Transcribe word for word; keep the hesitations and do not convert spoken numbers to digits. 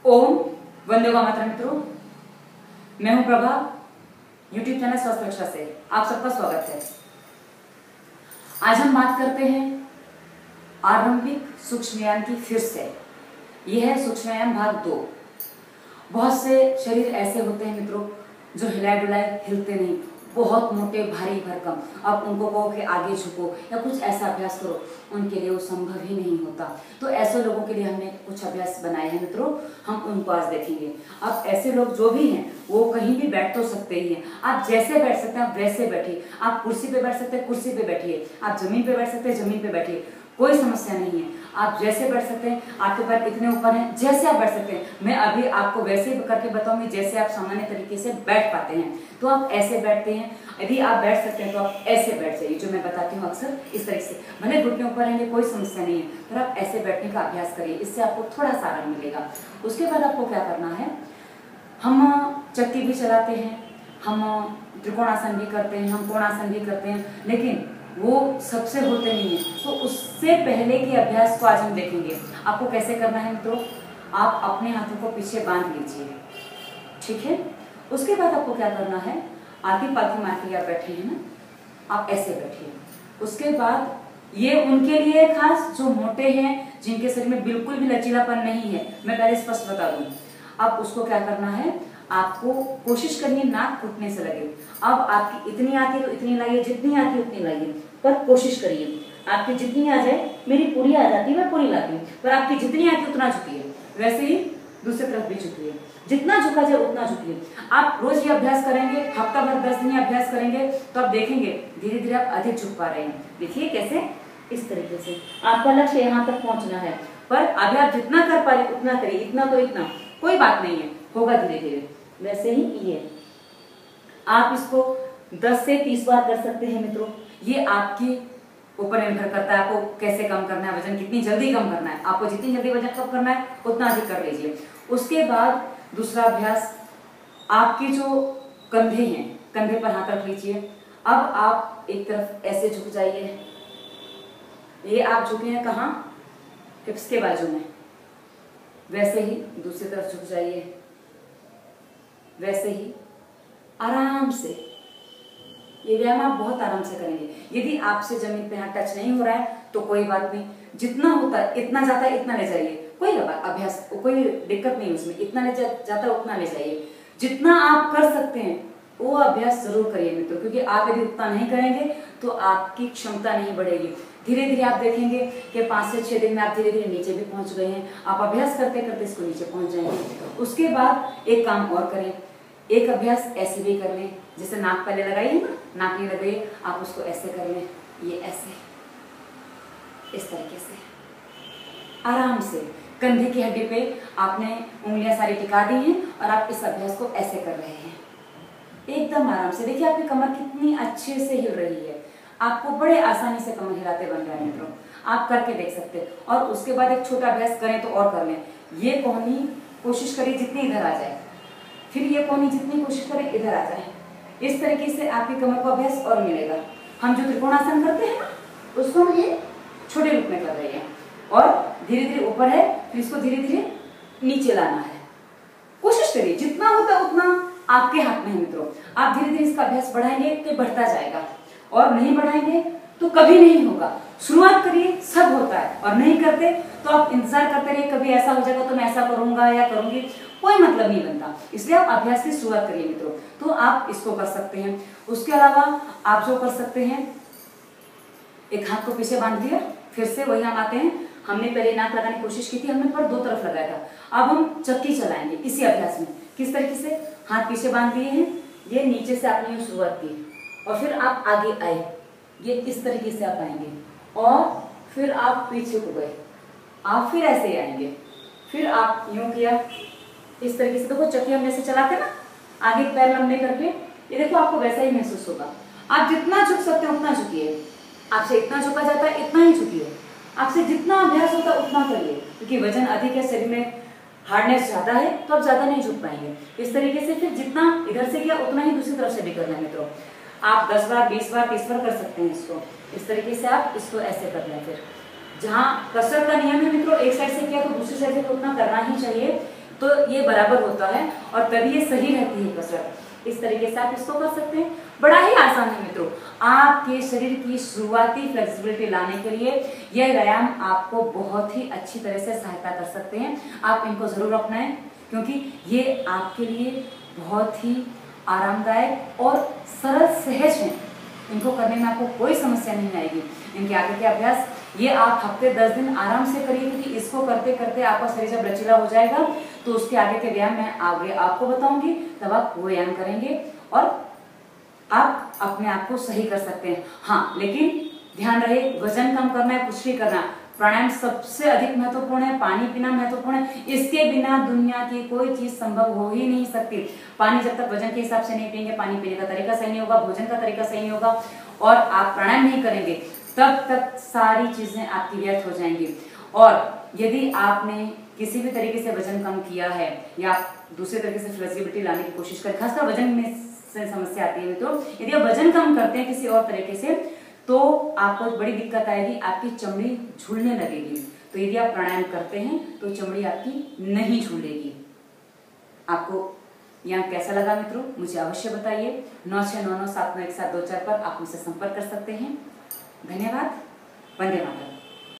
ओम वंदे मातरम मित्रों, मैं हूं प्रभा। यूट्यूब चैनल स्वस्थ रक्षा से आप सबका स्वागत है। आज हम बात करते हैं आरंभिक सूक्ष्म व्यायाम की फिर से। यह है सूक्ष्म व्यायाम भाग दो। बहुत से शरीर ऐसे होते हैं मित्रों जो हिलाए डुलाए हिलते नहीं, बहुत मोटे भारी भरकम। अब उनको कहो कि आगे झुको या कुछ ऐसा अभ्यास करो, उनके लिए वो संभव ही नहीं होता। तो ऐसे लोगों के लिए हमने कुछ अभ्यास बनाए हैं मित्रों, हम उनको आज देखेंगे। अब ऐसे लोग जो भी हैं वो कहीं भी बैठ तो सकते ही हैं। आप जैसे बैठ सकते हैं आप वैसे बैठिए। आप कुर्सी पे बैठ सकते हैं कुर्सी पे बैठिए, आप जमीन पे बैठ सकते हैं जमीन पे बैठिए, कोई समस्या नहीं है। आप जैसे बैठ सकते हैं, आपके पैर इतने ऊपर हैं, जैसे आप बैठ सकते हैं। मैं अभी आपको वैसे ही करके बताऊंगी जैसे आप सामान्य तरीके से बैठ पाते हैं। तो आप ऐसे बैठते हैं, यदि आप बैठ सकते हैं तो आप ऐसे बैठ जाइए, जो मैं बताती हूँ अक्सर इस तरह से। भले घुटने ऊपर रहेंगे कोई समस्या नहीं है, पर आप ऐसे बैठने का अभ्यास करिए, इससे आपको थोड़ा सा आराम मिलेगा। उसके बाद आपको क्या करना है, हम चक्की भी चलाते हैं, हम त्रिकोणासन भी करते हैं, हम कोणासन भी करते हैं, लेकिन वो सबसे होते नहीं है। तो उससे पहले के अभ्यास को आज हम देखेंगे। आपको कैसे करना है मित्रों, आप अपने हाथों को पीछे बांध लीजिए, ठीक है। उसके बाद आपको क्या करना है, आधी पालथी मार के आप बैठे हैं ना, आप ऐसे बैठिए। उसके बाद ये उनके लिए खास जो मोटे हैं, जिनके शरीर में बिल्कुल भी लचीलापन नहीं है, मैं पहले स्पष्ट बता दूं। अब उसको क्या करना है, आपको कोशिश करनी है नाक घुटने से लगे। अब आपकी इतनी आती है तो इतनी लाइए, जितनी आती है उतनी लाइए, पर कोशिश करिए आपकी जितनी आ जाए। मेरी पूरी आ जाती है, मैं पूरी लाती हूँ, पर आपकी जितनी आती है उतना झुकिए। वैसे ही दूसरी तरफ भी झुकिए, जितना झुका जाए उतना झुकिए। आप रोज ये अभ्यास करेंगे, हफ्ता भर दस दिन अभ्यास करेंगे तो आप देखेंगे धीरे धीरे आप अधिक झुक पा रहे हैं। देखिए कैसे, इस तरीके से आपका लक्ष्य यहाँ तक पहुंचना है, पर अभी आप जितना कर पा रहे उतना करिए, इतना तो इतना, कोई बात नहीं है, होगा धीरे धीरे। वैसे ही ये आप इसको दस से तीस बार कर सकते हैं मित्रों। ये आपकी ऊपर निर्भर करता है, आपको कैसे कम करना है वजन, कितनी जल्दी कम करना है। आपको जितनी जल्दी वजन कम करना है उतना अधिक कर लीजिए। उसके बाद दूसरा अभ्यास, आपके जो कंधे हैं, कंधे पर हाथ रख लीजिए। अब आप एक तरफ ऐसे झुक जाइए। ये आप झुके हैं कहाँ, हिप्स के बाजू में। वैसे ही दूसरी तरफ झुक जाइए, वैसे ही आराम से। ये व्यायाम आप बहुत आराम से करेंगे। यदि आपसे जमीन पे हाथ टच नहीं हो रहा है तो कोई बात नहीं, जितना होता है इतना जाता है इतना ले जाइए, कोई अभ्यास कोई दिक्कत नहीं उसमें। इतना ले जा, जाता है उतना ले जाइए। जितना आप कर सकते हैं वो अभ्यास जरूर करिए मित्रों, क्योंकि आप यदि उतना नहीं करेंगे तो आपकी क्षमता नहीं बढ़ेगी। धीरे धीरे आप देखेंगे कि पाँच से छह दिन में आप धीरे धीरे नीचे भी पहुंच गए हैं। आप अभ्यास करते करते इसको नीचे पहुंच जाएंगे। उसके बाद एक काम और करें, एक अभ्यास ऐसे भी कर लें, जैसे नाक पहले लगाइए ना, नाक नहीं लगाइए, आप उसको ऐसे कर लें, ये ऐसे, इस तरीके से आराम से। कंधे की हड्डी पे आपने उंगलियां सारी टिका दी हैं और आप इस अभ्यास को ऐसे कर रहे हैं, एकदम आराम से। देखिए आपकी कमर कितनी अच्छे से हिल रही है, आपको बड़े आसानी से कमर हिलाते बन रहा है मित्रों। आप करके देख सकते हैं। और उसके बाद एक छोटा अभ्यास करें तो और कर लें। ये कोहनी कोशिश करिए जितनी इधर आ जाए, फिर ये कोहनी जितनी कोशिश करें इधर आ जाए। इस तरीके से आपकी कमर को अभ्यास और मिलेगा। हम जो त्रिकोणासन करते हैं ना, उसको हम ये छोटे रूप में कर रहे हैं, और धीरे धीरे ऊपर है, फिर इसको धीरे धीरे नीचे लाना है। कोशिश करिए, जितना होता है उतना आपके हाथ में है मित्रों। आप धीरे धीरे इसका अभ्यास बढ़ाएंगे तो बढ़ता जाएगा, और नहीं बढ़ाएंगे तो कभी नहीं होगा। शुरुआत करिए, सब होता है, और नहीं करते तो आप इंतजार करते रहिए कभी ऐसा हो जाएगा तो मैं ऐसा करूंगा या करूंगी, कोई मतलब नहीं बनता। इसलिए आप अभ्यास की शुरुआत करिए मित्रों। तो आप इसको कर सकते हैं। उसके अलावा आप जो कर सकते हैं, एक हाथ को पीछे बांध दिया, फिर से वही हम आते हैं। हमने पहले नाक लगाने की कोशिश की थी, हमने पर दो तरफ लगाया था। अब हम चक्की चलाएंगे इसी अभ्यास में। किस तरीके से, हाथ पीछे बांध दिए हैं, ये नीचे से आपने शुरुआत की, और फिर आप आगे आए, ये इस तरीके से आप आएंगे, और फिर आप पीछे को गए, आप फिर ऐसे ही आएंगे, फिर आप यूं किया, इस तरीके से। देखो चक्की हम ऐसे चलाते ना, आगे पैर लंबे करके, ये देखो आपको वैसा ही महसूस होगा। आप जितना झुक सकते हो उतना झुकिए। आपसे इतना झुका जाता है इतना ही झुकिए। आपसे जितना अभ्यास होता है उतना करिए, क्योंकि वजन अधिक है, शरीर में हार्डनेस ज्यादा है, तो आप ज्यादा नहीं झुक पाएंगे। इस तरीके से फिर जितना इधर से किया उतना ही दूसरी तरफ से भी करना है मित्रों। आप दस बार, बीस बार, तीस बार कर सकते हैं इसको। इस तरीके से आप इसको ऐसे कर लें। फिर जहाँ कसरत का नियम है मित्रों, एक साइड से किया तो दूसरी साइड से तो उतना करना ही चाहिए, तो ये बराबर होता है और तभी ये सही रहती है कसरत। इस तरीके से आप इसको कर सकते हैं। बड़ा ही आसान है मित्रों। आपके शरीर की शुरुआती फ्लेक्सिबिलिटी लाने के लिए यह व्यायाम आपको बहुत ही अच्छी तरह से सहायता कर सकते हैं। आप इनको जरूर अपनाएं, क्योंकि ये आपके लिए बहुत ही आरामदायक और सरल सहज है। इनको करने में आपको कोई समस्या नहीं आएगी। इनके आगे के अभ्यास ये आप हफ्ते दस दिन आराम से करिए, क्योंकि इसको करते करते आपका शरीर जब लचीला हो जाएगा तो उसके आगे के व्यायाम मैं आगे आपको बताऊंगी, तब आप वो व्यायाम करेंगे और आप अपने आप को सही कर सकते हैं। हाँ, लेकिन ध्यान रहे, वजन कम करना है, कुछ भी करना, प्राणायाम सबसे अधिक महत्वपूर्ण है। पानी पीना महत्वपूर्ण है। इसके बिना दुनिया की कोई चीज संभव हो ही नहीं सकती। पानी जब तक वजन के हिसाब से नहीं पिएंगे, पानी पीने का तरीका सही नहीं होगा, भोजन का तरीका सही नहीं होगा और आप प्राणायाम नहीं करेंगे, तब तक सारी चीजें आपकी व्यर्थ हो जाएंगी। और यदि आपने किसी भी तरीके से वजन कम किया है या दूसरे तरीके से फ्लेक्सिबिलिटी लाने की कोशिश करें, खासकर वजन में से समस्या आती है, तो यदि आप वजन कम करते हैं किसी और तरीके से, तो आपको बड़ी दिक्कत आएगी, आपकी चमड़ी झूलने लगेगी। तो यदि आप प्राणायाम करते हैं तो चमड़ी आपकी नहीं झूलेगी। आपको यहाँ कैसा लगा मित्रों, मुझे अवश्य बताइए। नौ छह नौ नौ सात नौ एक सात दो चार पर आप मुझसे संपर्क कर सकते हैं। धन्यवाद। वंदे मातरम।